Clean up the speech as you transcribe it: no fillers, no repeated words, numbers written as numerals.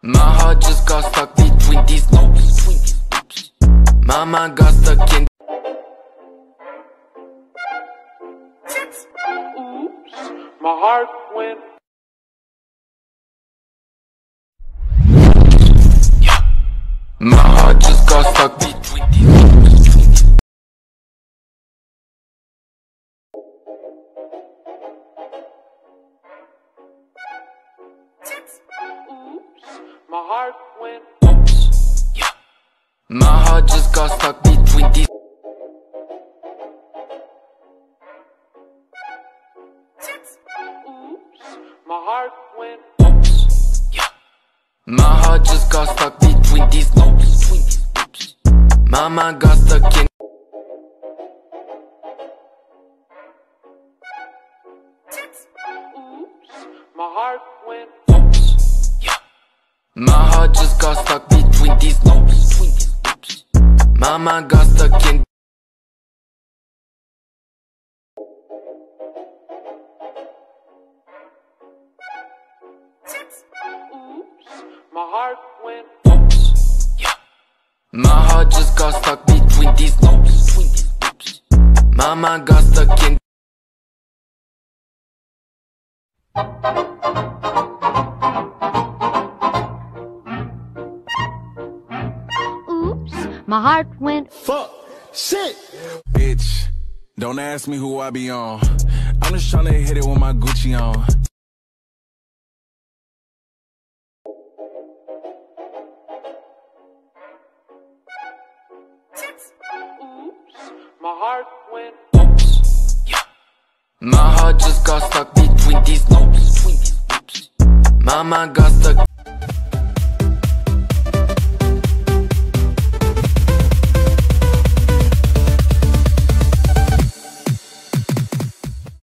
My heart just got stuck between these loops. My mind got stuck in. Oops, my heart went. My heart just got stuck between these loops. Oops, my heart went. My heart just got stuck between these. Oops, my heart went. My heart just got stuck between these loops. My mind got stuck in. Oops, my heart went. My heart just got stuck between these loops. My mind got stuck in. Oops, my heart went. My heart just got stuck between these loops. My mind got stuck in. Oops, my heart went. Fuck, shit. Bitch, don't ask me who I be on. I'm just tryna hit it with my Gucci on. Oops, my heart went. My heart just got stuck between these loops. My mind got stuck.